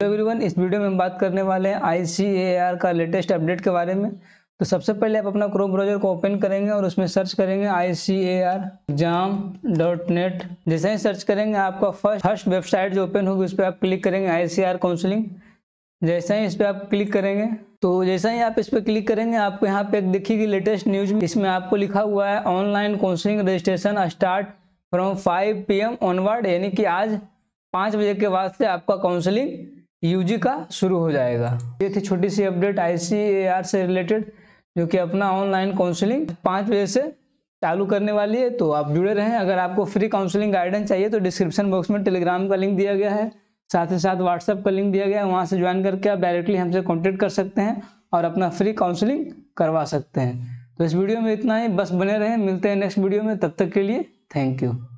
Everyone, इस video में हम बात करने वाले हैं ICAR का लेटेस्ट अपडेट के बारे में। तो सबसे पहले आप अपना क्रोम ब्राउजर को ओपन करेंगे और उसमें सर्च करेंगे ICAR-exam.net। जैसे ही सर्च करेंगे आपका फर्स्ट वेबसाइट जो ओपन होगी उस पर आप क्लिक करेंगे ICAR काउंसलिंग। जैसे ही इस पर आप क्लिक करेंगे तो जैसा ही आप इस पर क्लिक करेंगे आपको यहाँ पे एक दिखेगी लेटेस्ट न्यूज में। इसमें आपको लिखा हुआ है online counselling registration start from 5 PM onward, यानी कि आज 5 बजे के बाद से आपका काउंसलिंग UG का शुरू हो जाएगा। ये थी छोटी सी अपडेट ICAR से रिलेटेड, जो कि अपना ऑनलाइन काउंसलिंग 5 बजे से चालू करने वाली है। तो आप जुड़े रहें। अगर आपको फ्री काउंसलिंग गाइडेंस चाहिए तो डिस्क्रिप्शन बॉक्स में टेलीग्राम का लिंक दिया गया है, साथ ही साथ व्हाट्सएप का लिंक दिया गया है। वहाँ से ज्वाइन करके आप डायरेक्टली हमसे कॉन्टेक्ट कर सकते हैं और अपना फ्री काउंसलिंग करवा सकते हैं। तो इस वीडियो में इतना ही, बस बने रहें। मिलते हैं नेक्स्ट वीडियो में, तब तक के लिए थैंक यू।